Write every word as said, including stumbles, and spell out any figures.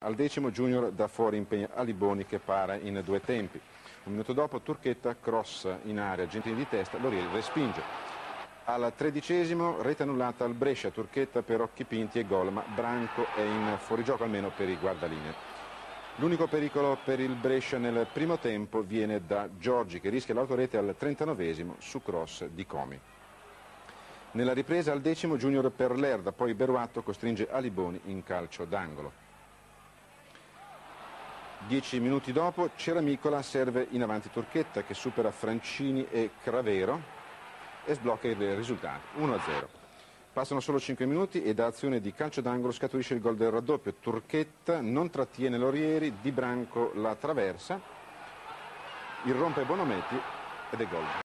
Al decimo Junior dà fuori impegno Aliboni che para in due tempi. Un minuto dopo Turchetta, cross in area, Gentili di testa, Lorieri respinge. Al tredicesimo rete annullata al Brescia, Turchetta per occhi pinti e gol, ma Branco è in fuorigioco almeno per i guardalinee. L'unico pericolo per il Brescia nel primo tempo viene da Giorgi che rischia l'autorete al trentanovesimo su cross di Comi. Nella ripresa al decimo Junior per Lerda, poi Beruatto costringe Aliboni in calcio d'angolo. Dieci minuti dopo Ceramicola serve in avanti Turchetta che supera Francini e Cravero e sblocca il risultato uno a zero. Passano solo cinque minuti e da azione di calcio d'angolo scaturisce il gol del raddoppio. Turchetta non trattiene Lorieri, Di Branco la traversa, irrompe Bonometti ed è gol.